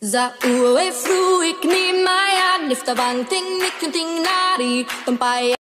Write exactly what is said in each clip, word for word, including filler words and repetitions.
Za ue fru ik neem mij aan, lift de wang ting nik een ting nari, tempai.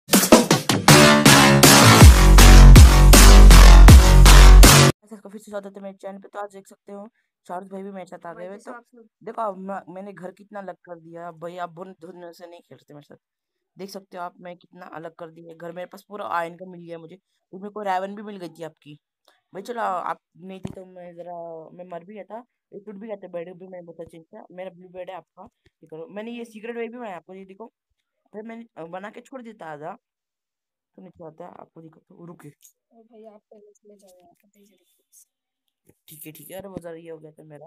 सबको फिर से स्वागत है मेरे चैनल पे। तो आज देख सकते हो चार्ल्स भाई भी मेरे साथ आ गए हुए। तो देखो अब मैं, मैंने घर कितना अलग कर दिया भाई। आप बुन धुन से नहीं खेलते मेरे साथ। देख सकते हो आप, मैं कितना अलग कर दिया घर। मेरे पास पूरा आयन का मिल गया मुझे। तो मेरे को रावण भी मिल गई थी आपकी भाई। चलो आप नहीं थी तो मैं जरा मैं मर भी गया था। एक टूट भी गया था। बेड भी मैंने बहुत चेंज किया। मेरा ब्लू बेड है आपका, ये करो। मैंने ये सीक्रेट वे भी बनाया आपको, ये देखो भाई। मैंने अ, बना के छोड़ देता आधा तो नीचे आता है आपको दिखा। तो रुके भाई आप पहले चले जाओ यार, पता ही चले। ठीक है ठीक है। अरे वो जरा ये हो गया था मेरा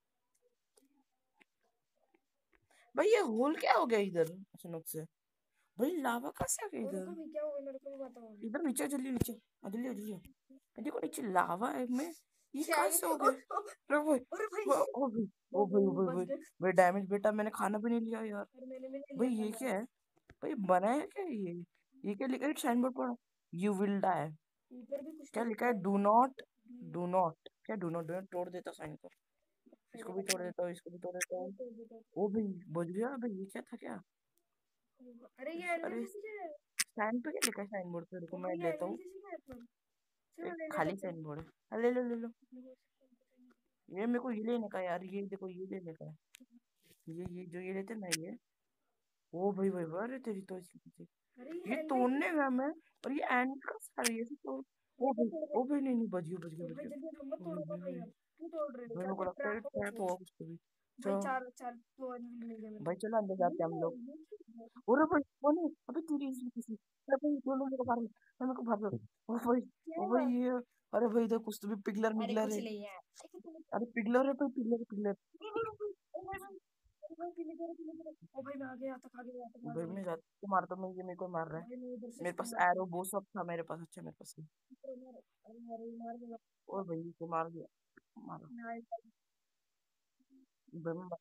भाई। ये होल क्या हो गया इधर अचानक से भाई? लावा कैसे आ गया इधर? रुको भी, क्या हुआ मेरे को भी बताओ। इधर नीचे जल्दी नीचे आ, जल्दी आ, जल्दी आ। ये देखो नीचे लावा है में। ये क्या है कैसे ये? हो गया? अरे भाई अरे भाई ओ ओ भाई ओ भाई ओ भाई बच भाई गए। भाई डैमेज बेटा। मैंने खाना भी नहीं लिया यार। अरे मैंने भी नहीं भाई लिया ये खाना। क्या है भाई? बनाया क्या है ये? ये क्या लिखा है साइन बोर्ड पर? You will die. ऊपर भी कुछ तो क्या लिखा लिखा है? है। Do not hmm, do not क्या डू नॉट डू नॉट? तोड़ देता साइन को। इसको चलो भी तोड़ बताओ। देता हूँ, इसको भी तोड़ देता और हूँ। तो बताओ। ओ भाई बुझ गया भाई। ये क्या था क्या? अरे ये अरे एनिमल जैसे क्या है? साइन पे क्या लिखा है साइन बोर्ड पे? रुको ओ मैं भाई ये लेता एनिमल हूँ। जैसे क्या है पर? चलो एक ले लेते खाली हैं, साइन चलो। बोर्ड है। हाँ, ले लो ले लो। ये मेरे को ये लेने का यार। ये देखो ये लेने का है। ये ये जो ये लेते हैं ना ये। ओ भाई भाई भाई, अरे तेरी तो इसकी पीछे अरे ये ये एनिमल तोड़ने गया मैं। और ये एंड का सारा ये सब तो। ये ओ तो भाई तोड़ दे। ओ भाई नहीं नहीं, बच गया बच गया ओ बच भाई गया। जल्दी हम मत ओ भाई तोड़ो भाई भाई, भाई अब क्यों तोड़ रहे हो? भाई, क्या मेरे को कोई लगता है ट्रैप होगा ट्रैप इसमें? होगा कुछ तो भी। भाई चलो चार चार तो एनिमल मिल गए मेरे भाई को। चलो अंदर ये जाते हैं हम क्या लोग। ये क्या है? और भाई वो नहीं, अबे तेरी इसकी किसी अबे दोनों मेरे को मार मेरे को मार दो। ओ भाई क्या ओ भाई हुआ? ये। अरे भाई इधर कुछ तो भी पिगलर अरे मिगलर कुछ है। नहीं यार। अरे पिगलर है भाई, पिगलर पिगलर। ओ भाई भाई, ओ भाई पीले करो पीले करो। ओ भाई मैं आ गया तक आ गया तक आ भाई गया। मैं जाता को मारता हूँ। ये मेरे को मार रहा है। भाई मैं इधर से मेरे इसको पास मारता एरो हूँ। बो सब था मेरे पास। अच्छा मेरे पास है। अरे मार, अरे मार मार देगा। और भाई को मार दिया। मारो मैं आया। भाई मैं-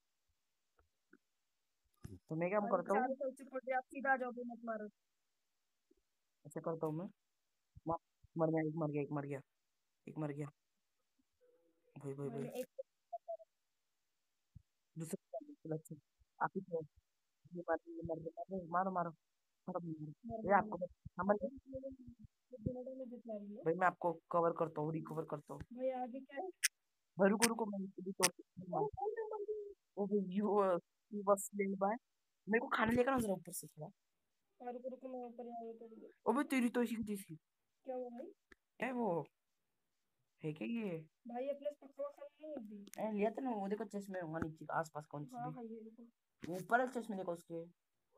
तो मैं क्या भाई करता हूँ? चारों तरफ से पड़ गया, आप सीधा आ जाओ, भी मत मारो। ऐसे करता हूँ मैं। मा- मर गया एक, मर गया एक, मर गया एक, मर गया भाई भाई भाई। मैंने एक दूसरा चलो, अच्छा आप ही तो। ये बात ये मर गया मारो मारो मारो मारो मर मारो। ये गया आपको मैं। मैं संभल गया। दोनों में जितना रही है। भाई मैं आपको कवर करता हूँ, रिकवर करता हूँ। भाई आगे क्या है? भाई रुको रुको, मैं इसको भी तोड़ ओ दूंगा। भाई मैं मर गई। ओ भाई यू यू बस स्लेड बाय। मेरे को खाने लेकर ना जरा ऊपर से थोड़ा। और रुको रुको, मैं ऊपर आ गया तो। ओ भाई तेरी तो इसी की थी। क्या हुआ भाई? क्या है वो? है क्या ये? भाई अपने से पकवा खाना नहीं दी। मैंने लिया था ना वो। देखो चश्मे होगा नीचे आस पास कौन सी हाँ भी। भाई ये रुको। ऊपर है चश्मे देखो उसके।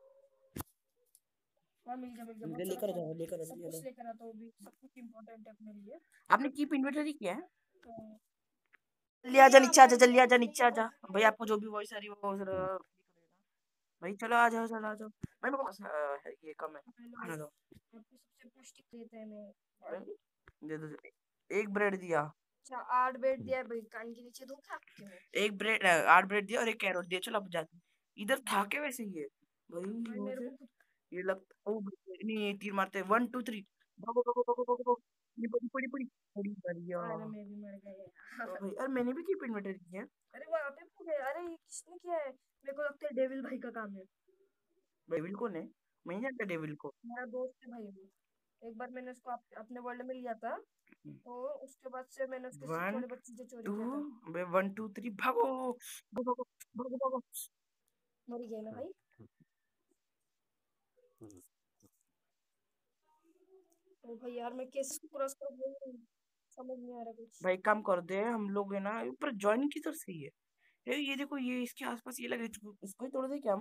हाँ मिल गया मिल गया, बहुत ले- सारा लेकर सामान। जाओ लेकर सब जाओ कुछ चलो। लेकर आता हूँ, भी सब कुछ इम्पोर्टेंट है अपने लिए। आपने कीप इन्वेंटरी किया है? तो जल्दी आजा नीचे, आजा जल्दी आजा नीचे आजा भाई। आपको जो भी वॉइस आ रही है वो जरा भाई। चलो आ जाओ चलो आ जाओ भाई। मेरे को बस, अ, है, ये कम है। हेलो, खाना दो आपको सबसे पौष्टिक देते हैं मैं। भाई। दे दो जल्दी। एक ब्रेड दिया। अच्छा आठ बेड दिया है भाई, कान के नीचे दूं क्या आपके में? एक ब्रेड आठ ब्रेड दिया और एक कैरोट दिया। चलो अब जाते हैं। इधर था क्या वैसे ये भाई? भाई मेरे मुझे को खुद। ये लगता ओ भाई, नहीं तीर मारते वन टू थ्री। भागो भागो भागो भागो भागो। ये पड़ी पड़ी पड़ी पड़ी बढ़िया। अरे मैं भी मर गया। ओ भाई यार मैंने भी कीप इन्वेंटरी किया है। अरे वहां पे पूरे, अरे ये किसने किया है? मेरे को लगता है डेविल भाई का काम है। डेविल कौन है? मैं नहीं जानता डेविल को। मेरा दोस्त है भाई वो। एक बार मैंने उसको अप, अपने वर्ल्ड में लिया था। तो उसके बाद से मैंने उसके से वन थोड़े बहुत चीजें चोरी टू किया था। बे वन टू थ्री भागो भागो भागो भागो भागो। मर गया ना भाई? ओ भाई यार मैं कैसे क्रॉस कर गई, समझ नहीं आ रहा कुछ। भाई काम कर दे हम लोग है ना ऊपर ज्वाइन की तरफ से ही है। ये ये देखो ये इसके आसपास ये लगे। इसको इसको ही तोड़ दे क्या हम?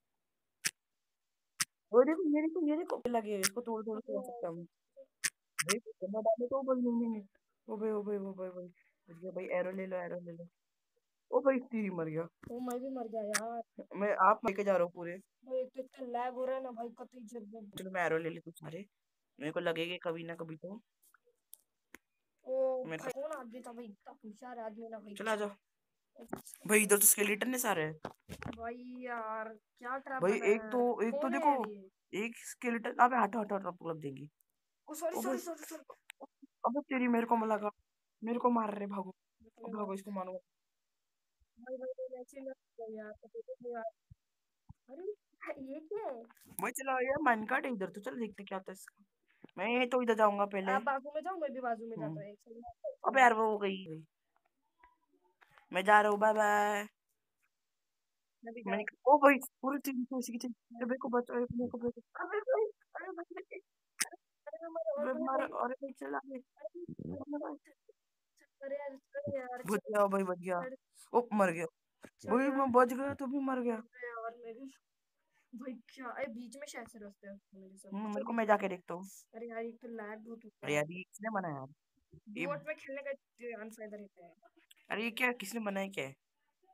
वो देखो ये देखो ये देखो ये लगे। इसको तोड़ तोड़ तोड़ सकते हैं हम भाई। गंदा डाले तो भाई। नहीं नहीं नहीं। ओ भाई ओ भाई ओ भाई भाई बच गया भाई। एरो ले लो एरो ले लो। ओ भाई तीर मर गया। ओ मैं भी मर गया यार। मैं आप लेके जा रहा हूँ पूरे। भाई एक तो इतना लैग हो रहा है ना भाई, कतई जरूरत। चलो मैं एरो ले लेता हूँ सारे। मेरे को लगेगा कभी ना कभी तो। ओ मेरे भाई पास कौन आदमी था भाई, इतना होशियार आदमी ना भाई। चला आ जाओ भाई। इधर तो स्केलेटन है सारे। भाई यार क्या ट्रैप भाई बनाया एक तो यार। एक तो कौन है देखो। यार ये? एक स्केलेटन अबे हटो हटो हटो मतलब देंगे। ओ सॉरी ओ भाई सॉरी सॉरी सॉरी। अबे तेरी मेरे को लगा। मेरे को मार रहे। भागो मैं भागो मार। इसको मारो। भाई भाई भाई ऐसे मत करो यार, तो तो यार। अरे ये क्या है? भाई चलो यार माइन कार्ड है इधर, तो चल देखते क्या होता है इसका। मैं तो इधर जाऊंगा पहले। आप बाजू में जाओ, मैं भी बाजू में जाता हम्म। हूँ, एक सेकंड। अब यार वो हो गई। मैं जा रहा हूँ, बाय बाय। मैं भी जा मैंने रहा ओ भाई पूरी टीम को उसी की टीम। अरे मेरे को बचाओ, मेरे को बचाओ। अरे भाई, अरे भाई, हूँ। अरे मैं मर- और अरे भाई मारो, भाई। अरे भाई चला गया। अरे अरे यार, अरे यार, बच गया भाई, बच गया। चढ़ ओ मर गया। चढ़ भाई यार। मैं बच गया तो भी मर गया। अरे यार मेरी, भाई क्या, अरे बीच में शायद से रास्ते हैं मेरे साथ, हम्म, चल मेरे को, बीच मैं में जाके चल। देखता हूँ। अरे यार एक तो लैग बहुत होता अरे है। यार ये किसने बनाया यार? ये डुओट में खेलने का अनफायदा रहता है। अरे ये क्या, किसने बनाया क्या है?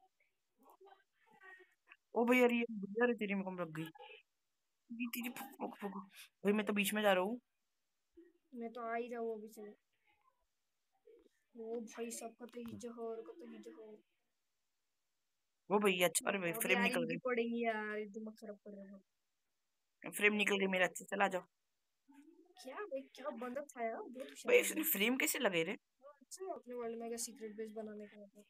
ओ भाई यार ये भैया रे, तेरी में कम लग गई। ये तेरी फुक फुक फुक। भाई मैं तो बीच में जा रहा हूँ। मैं तो आ ही जाऊँ अभी से। ओ भाई सबका तो ही जहर का तो ही जहर। ओ भैया अच्छा, अरे भाई अब फ्रेम यार निकल इजी गई। पड़ेंगी यार, ये दिमाग खराब कर रहे हो। फ्रेम निकल गई मेरा, अच्छे चला जाओ। क्या भाई, क्या बंदा था यार, बहुत भाई होशियार इसने आदमी। फ्रेम कैसे लगे रे? हाँ, अच्छा है अपने वर्ल्ड में अगर सीक्रेट बेस बनाने का मतलब।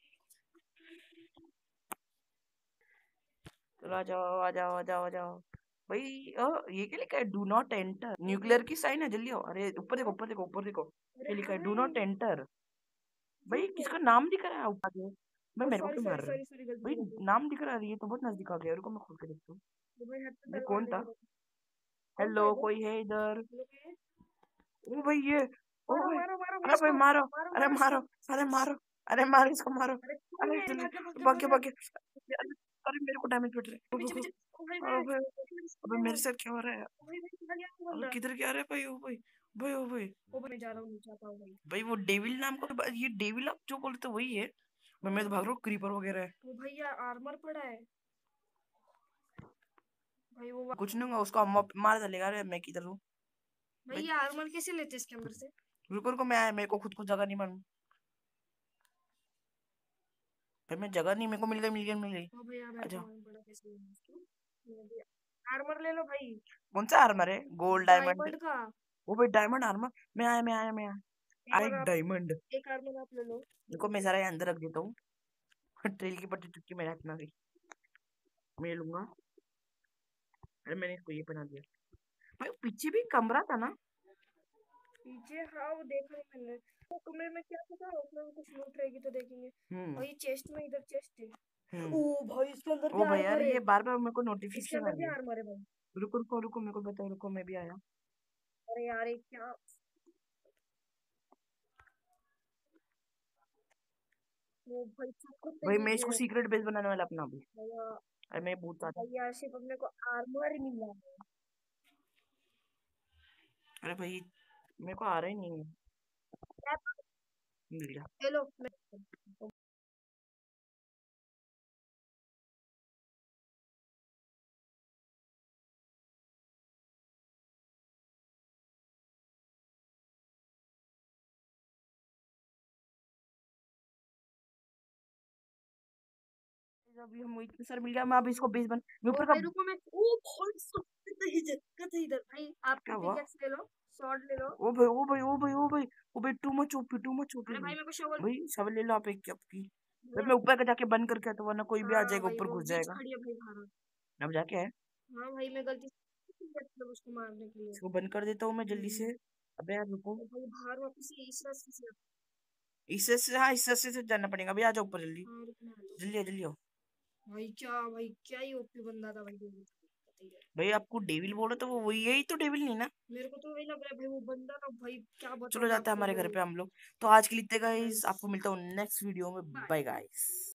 चलो आ जाओ, आ जाओ, आ जाओ, आ जाओ। भाई अ, ये क्या लिखा है? Do not enter. ओ न्यूक्लियर भाई, की साइन है, जल्दी आओ। अरे ऊपर देखो, हाँ? ऊपर देखो, ऊपर देखो। अरे ये लिखा हाँ है डू भाई, नॉट एंटर। ये भाई क्या है? किसका नाम दिख रहा है ऊपर से? भाई ओ मेरे को सॉरी क्यों सॉरी मार रहे हो? सॉरी सॉरी, गलती भाई से गलती। नाम दिख रहा है, ये तो बहुत नजदीक आ गया। रुको मैं खोल के देखता हूँ। ओ भाई हाथ पे भाई तलवार कौन था? लेके रखो। कौन था हेलो, इधर? कोई है इधर? लोग हैं? ओ भाई ये, ओ मारो भाई। मारो मारो भाई अरे भाई इसको। मारो। मारो अरे मारो इसको। मारो। अरे मारो। अरे मारो इसको, मारो। अरे कौन अरे है, जल्दी, भाग जा भाग जा भाग भाग गया, जा। भाग गया। अरे अरे, मेरे को डैमेज पड़ रहा है। रुको, पीछे रुको। पीछे। ओ भाई भाई, अबे, इसको अबे मारो। मेरे साथ क्या हो रहा है? ओ भाई भाई, किधर गया वो अबे बंदा? किधर क्या रहा है भाई? ओ भाई, भाई ओ भाई। ओ भाई मैं जा रहा हूँ, नीचे आता हूँ भाई। भाई वो डेविल नाम का, ये डेविल आप जो बोलते हो वही है। मैं मैं तो भाग रहा हूँ, क्रीपर वगैरह है। ओ भैया आर्मर पड़ा है भाई, वो कुछ नहीं होगा उसको, हम मार डालेगा। अरे मैं किधर हूँ? भाई भैया आर्मर कैसे लेते हैं इसके अंदर से? रुको, रुको, मैं आया, मेरे को खुद को जगह नहीं मालूम। भाई मैं जगह नहीं, मेरे को मिल गई, मिल गई, मिल गई। ओ भैया मेरे को अच्छा, मालूम पड़ा कैसे लेना है इसको। मैं भी- आर्मर ले लो भाई। कौन सा आर्मर है? Gold, diamond? डायमंड का। वो भाई डायमंड आर्मर। मैं आया, मैं आया, मैं आया। एक आई और आप, डायमंड। एक आर्मर आप ले लो। देखो मैं सारा यहाँ अंदर रख देता हूँ। ट्रेल की पट्टी चुटकी में रखना गई। मैं ये लूंगा। अरे मैंने इसको ये बना दिया। भाई पीछे भी कमरा था ना? पीछे हाँ, वो देखा है मैंने। वो कमरे में क्या पता, उसमें भी कुछ लूट रहेगी तो देखेंगे। हम्म। भाई चेस्ट में, इधर चेस्ट है। हम्म। ओ भाई इसके अंदर भी ओ भाई यार आर्मर है। ये बार बार मेरे को इसके नोटिफिकेशन आ अंदर भी रही है। आर्मर है भाई। रुको, रुको, रुको, मेरे को बताओ, रुको मैं भी आया। अरे यार ये क्या, वो भाई सबको तो भाई ये मैं इसको जो सीक्रेट बेस बनाने वाला अपना अभी। भैया, अरे मैं बहुत ज्यादा। भैया सिर्फ अपने को आर्मर ही मिला है। अरे भाई मेरे को आ रहा ही नहीं है। मिल गया। ले लो मैं, अभी हम इतने सारे मिल गया, मैं अब इसको बेस बन, मैं ओ ऊपर का। भाई रुको मैं, ओ भाई सब कितना इधर कितना इधर भाई, आप क्या हुआ? पिकेक्स ले लो, स्वॉर्ड ले लो। ओ भाई, ओ भाई, ओ भाई, ओ भाई, ओ भाई too much OP, too much OP अरे भाई भाई। मेरे को शोवल। भाई सब ले लो आप, एक आपकी। भाई भैया मैं ऊपर का जाके बंद करके आता हूँ, वरना कोई भी आ हाँ जाएगा, भाई, ऊपर वो घुस बीच जाएगा। खड़ी है भाई बाहर। अब जाके है। हाँ भाई मैं गलती से मतलब उसको मारने के लिए। इसको बंद कर देता हूँ मैं जल्दी हम्म। से। अबे यार रुको। तो भाई बाहर वापस से इस रास्ते से। इससे से, हाँ इस रास्ते से जाना पड़ेगा। अभी आ जाओ ऊपर जल्दी। हाँ रुकना है। जल्दी आओ, जल्दी आओ। भाई क्या, भाई क्या ही ओपी बंदा था भाई, डेविड पता ही है। भाई आपको डेविल बोला तो वो वही, यही तो डेविल नहीं ना? मेरे को तो वही लग रहा है भाई, वो बंदा ना भाई, क्या बताऊं चलो मैं जाते हैं आपको हमारे घर भाई। पे हम लोग। तो आज के लिए गाइस, गाइस आपको मिलता हूँ नेक्स्ट वीडियो में। बाय। Bye guys.